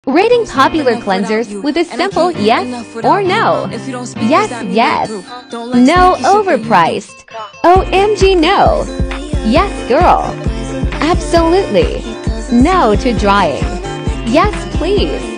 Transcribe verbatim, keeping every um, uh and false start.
Rating popular cleansers with a simple yes or no. Yes, yes. No, overpriced. O M G, no. Yes, girl. Absolutely. No to drying. Yes, please.